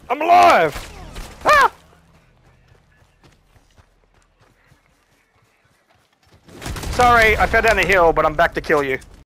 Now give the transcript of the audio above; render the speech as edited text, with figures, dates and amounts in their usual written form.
I'm alive! Ah! Sorry, I fell down the hill, but I'm back to kill you.